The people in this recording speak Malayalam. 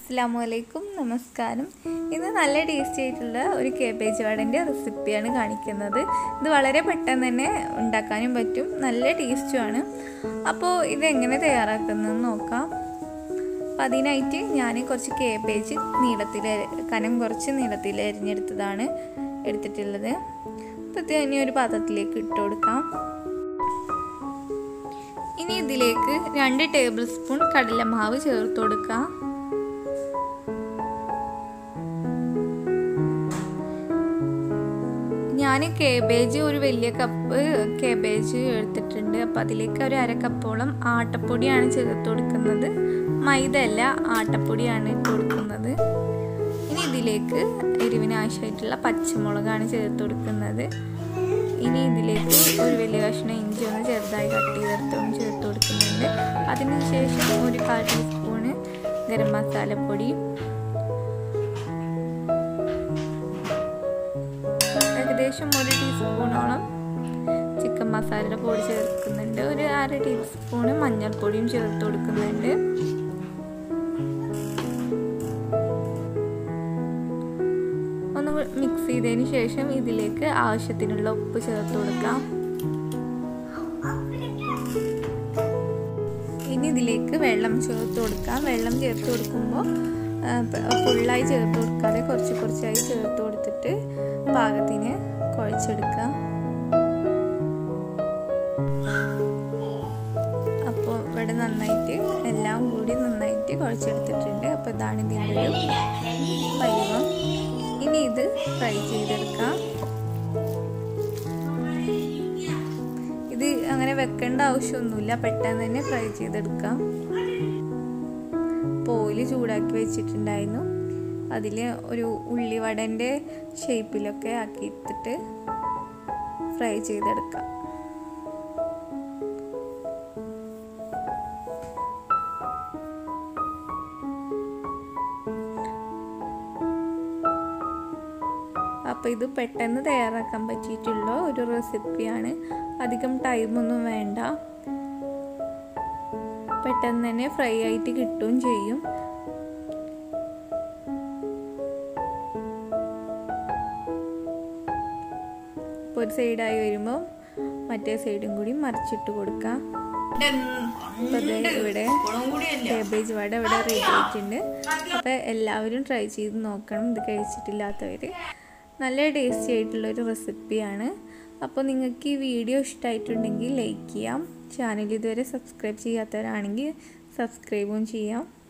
അസ്സലാമലൈക്കും, നമസ്കാരം. ഇന്ന് നല്ല ടേസ്റ്റി ആയിട്ടുള്ള ഒരു കേബേജ് വടൻ്റെ റെസിപ്പിയാണ് കാണിക്കുന്നത്. ഇത് വളരെ പെട്ടെന്ന് തന്നെ ഉണ്ടാക്കാനും പറ്റും, നല്ല ടേസ്റ്റുമാണ്. അപ്പോൾ ഇതെങ്ങനെ തയ്യാറാക്കുന്നതെന്ന് നോക്കാം. അപ്പോൾ അതിനായിട്ട് ഞാൻ കുറച്ച് കേബേജ് കനം കുറച്ച് നീളത്തിൽ അരിഞ്ഞെടുത്തതാണ് എടുത്തിട്ടുള്ളത്. അപ്പോൾ ഇത് ഇനി ഒരു പാത്രത്തിലേക്ക് ഇട്ട് കൊടുക്കാം. ഇനി ഇതിലേക്ക് 2 ടേബിൾ സ്പൂൺ കടലമാവ് ചേർത്ത് കൊടുക്കാം. ഞാൻ കേബേജ് ഒരു വലിയ കപ്പ് കേബേജ് എടുത്തിട്ടുണ്ട്. അപ്പോൾ അതിലേക്ക് ഒരു 1/2 കപ്പോളം ആട്ടപ്പൊടിയാണ് ചേർത്ത് കൊടുക്കുന്നത്. മൈദ അല്ല, ആട്ടപ്പൊടിയാണ് ഇട്ട് കൊടുക്കുന്നത്. ഇനി ഇതിലേക്ക് എരിവിന് ആവശ്യമായിട്ടുള്ള പച്ചമുളകാണ് ചേർത്ത് കൊടുക്കുന്നത്. ഇനി ഇതിലേക്ക് ഒരു വലിയ കഷ്ണം ഇഞ്ചി ഒന്ന് ചെറുതായി കട്ട് ചെയ്തെടുത്തും ചേർത്ത് കൊടുക്കുന്നുണ്ട്. അതിനുശേഷം ഒരു 1/4 ടീസ്പൂണ് ഗരം മസാലപ്പൊടി, ഏകദേശം 1 ടീസ്പൂണോളം ചിക്കൻ മസാലയുടെ പൊടി ചേർക്കുന്നുണ്ട്. ഒരു 1/2 ടീസ്പൂണ് മഞ്ഞൾപ്പൊടിയും ചേർത്ത് കൊടുക്കുന്നുണ്ട്. ഒന്ന് മിക്സ് ചെയ്തതിന് ശേഷം ഇതിലേക്ക് ആവശ്യത്തിനുള്ള ഉപ്പ് ചേർത്ത് കൊടുക്കാം. ഇനി ഇതിലേക്ക് വെള്ളം ചേർത്ത് കൊടുക്കാം. വെള്ളം ചേർത്ത് കൊടുക്കുമ്പോൾ ഫുള്ളായി ചേർത്ത് കൊടുക്കാതെ കുറച്ചായി ചേർത്ത് കൊടുത്തിട്ട് പാകത്തിന് കുഴച്ചെടുക്കാം. അപ്പോൾ ഇവിടെ നന്നായിട്ട് എല്ലാം കൂടി നന്നായിട്ട് കുഴച്ചെടുത്തിട്ടുണ്ട്. അപ്പോൾ ഇതാണ് ഇതിൻ്റെ ഒരു പരുവം. ഇനി ഇത് ഫ്രൈ ചെയ്തെടുക്കാം. ഇത് അങ്ങനെ വെക്കേണ്ട ആവശ്യമൊന്നുമില്ല, പെട്ടെന്ന് തന്നെ ഫ്രൈ ചെയ്തെടുക്കാം. ഓയിൽ ചൂടാക്കി വെച്ചിട്ടുണ്ടായിരുന്നു. അതിൽ ഒരു ഉള്ളിവടൻ്റെ ഷേപ്പിലൊക്കെ ആക്കിയിട്ടിട്ട് ഫ്രൈ ചെയ്തെടുക്കാം. അപ്പോൾ ഇത് പെട്ടെന്ന് തയ്യാറാക്കാൻ പറ്റിയിട്ടുള്ള ഒരു റെസിപ്പിയാണ്. അധികം ടൈമൊന്നും വേണ്ട, പെട്ടെന്ന് തന്നെ ഫ്രൈ ആയിട്ട് കിട്ടുകയും ചെയ്യും. ഇപ്പോൾ ഒരു സൈഡായി വരുമ്പോൾ മറ്റേ സൈഡും കൂടി മറിച്ചിട്ട് കൊടുക്കാം. അപ്പോൾ ഇവിടെ കേബേജ് വട ഇവിടെ റെഡി ആയിട്ടുണ്ട്. അപ്പോൾ എല്ലാവരും ട്രൈ ചെയ്ത് നോക്കണം, ഇത് കഴിച്ചിട്ടില്ലാത്തവർ. നല്ല ടേസ്റ്റി ആയിട്ടുള്ളൊരു റെസിപ്പിയാണ്. അപ്പോൾ നിങ്ങൾക്ക് ഈ വീഡിയോ ഇഷ്ടമായിട്ടുണ്ടെങ്കിൽ ലൈക്ക് ചെയ്യാം. ചാനൽ ഇതുവരെ സബ്സ്ക്രൈബ് ചെയ്യാത്തവരാണെങ്കിൽ സബ്സ്ക്രൈബും ചെയ്യാം.